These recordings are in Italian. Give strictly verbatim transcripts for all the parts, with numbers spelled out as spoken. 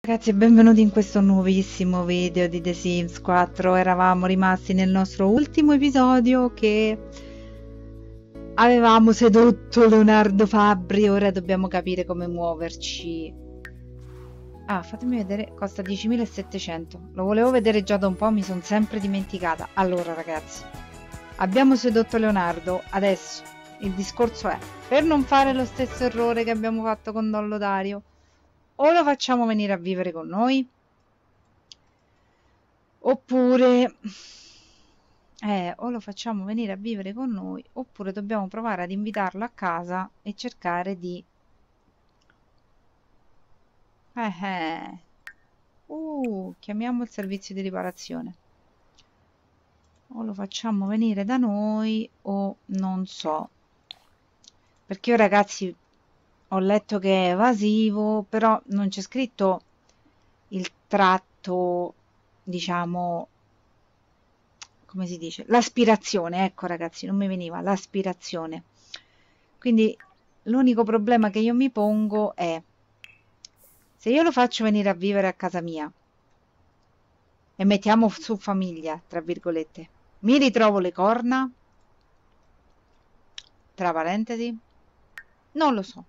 Ragazzi, benvenuti in questo nuovissimo video di The Sims quattro. Eravamo rimasti nel nostro ultimo episodio che avevamo sedotto Leonardo Fabbri. Ora dobbiamo capire come muoverci. Ah, fatemi vedere, costa diecimilasettecento. Lo volevo vedere già da un po', mi sono sempre dimenticata. Allora ragazzi, abbiamo sedotto Leonardo. Adesso il discorso è, per non fare lo stesso errore che abbiamo fatto con Don Lodario, o lo facciamo venire a vivere con noi, oppure eh, o lo facciamo venire a vivere con noi, oppure dobbiamo provare ad invitarlo a casa e cercare di eh, eh. Uh, chiamiamo il servizio di riparazione. O lo facciamo venire da noi o non so, perché io ragazzi ho letto che è evasivo, però non c'è scritto il tratto, diciamo, come si dice, l'aspirazione. Ecco ragazzi, non mi veniva l'aspirazione. Quindi l'unico problema che io mi pongo è, se io lo faccio venire a vivere a casa mia e mettiamo su famiglia, tra virgolette, mi ritrovo le corna? Tra parentesi, non lo so.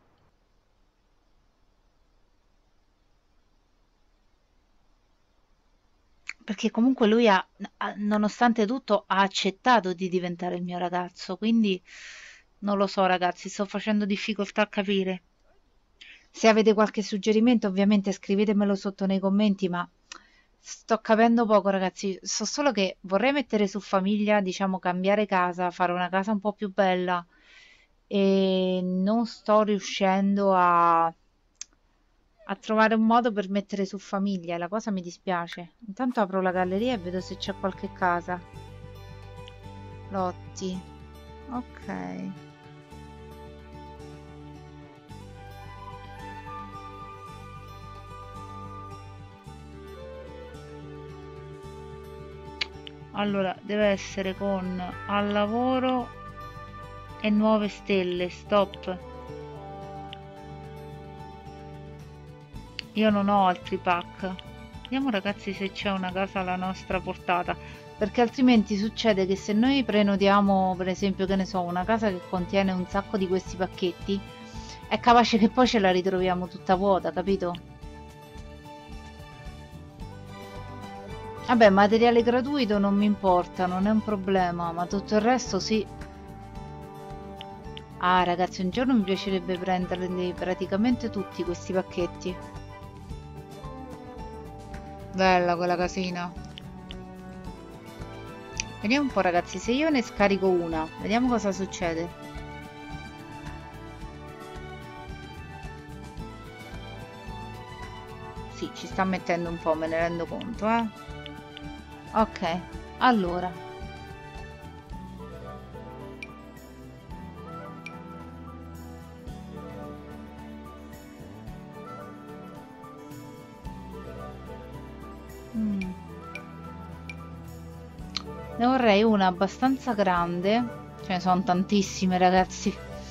Perché comunque lui ha, ha- nonostante tutto, ha accettato di diventare il mio ragazzo, quindi non lo so ragazzi, sto facendo difficoltà a capire. Se avete qualche suggerimento, ovviamente scrivetemelo sotto nei commenti, ma sto capendo poco ragazzi. So solo che vorrei mettere su famiglia, diciamo cambiare casa, fare una casa un po' più bella e non sto riuscendo a a trovare un modo per mettere su famiglia, e la cosa mi dispiace. Intanto apro la galleria e vedo se c'è qualche casa. Lotti. Ok. Allora, deve essere con al lavoro e nuove stelle. Stop. Io non ho altri pack. Vediamo ragazzi se c'è una casa alla nostra portata, perché altrimenti succede che se noi prenotiamo per esempio, che ne so, una casa che contiene un sacco di questi pacchetti, è capace che poi ce la ritroviamo tutta vuota, capito? Vabbè, materiale gratuito non mi importa, non è un problema, ma tutto il resto sì. Ah ragazzi, un giorno mi piacerebbe prenderli praticamente tutti questi pacchetti. Bella quella casina. Vediamo un po' ragazzi, se io ne scarico una, vediamo cosa succede. Sì, ci sta mettendo un po', me ne rendo conto, eh. Ok, allora. Mm. Ne vorrei una abbastanza grande, ce ne sono tantissime ragazzi.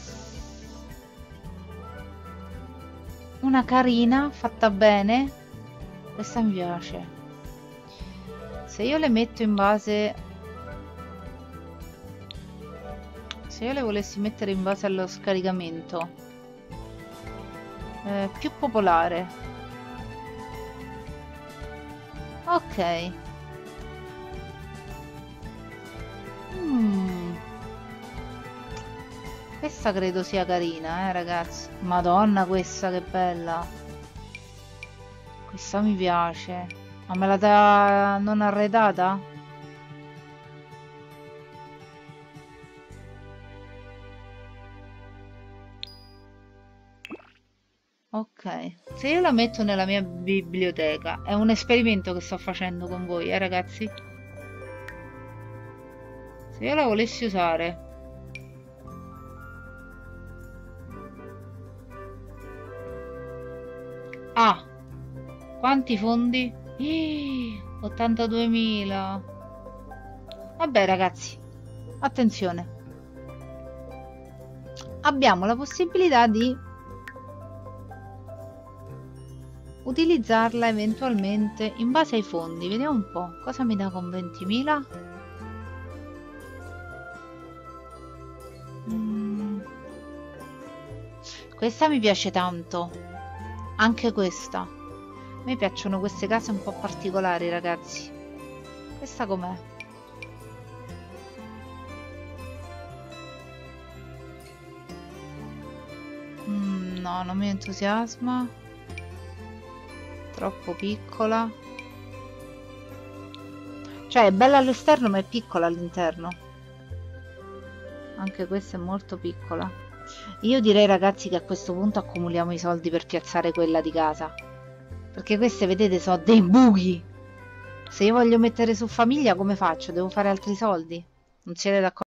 Una carina, fatta bene, questa mi piace. Se io le metto in base, se io le volessi mettere in base allo scaricamento, eh, più popolare. Ok. Mm. Questa credo sia carina, eh ragazzi. Madonna, questa che bella. Questa mi piace. Ma me la dà non arredata? Ok. Se io la metto nella mia biblioteca, è un esperimento che sto facendo con voi, eh ragazzi? Se io la volessi usare... Ah! Quanti fondi? Ih, ottantaduemila. Vabbè ragazzi, attenzione. Abbiamo la possibilità di utilizzarla eventualmente in base ai fondi. Vediamo un po' cosa mi dà con ventimila. mm. Questa mi piace tanto, anche questa. A me piacciono queste case un po' particolari, ragazzi. Questa com'è? Mm, no, non mi entusiasma. Troppo piccola. Cioè è bella all'esterno ma è piccola all'interno. Anche questa è molto piccola. Io direi, ragazzi, che a questo punto accumuliamo i soldi per piazzare quella di casa, perché queste, vedete, sono dei buchi. Se io voglio mettere su famiglia, come faccio? Devo fare altri soldi? Non siete d'accordo?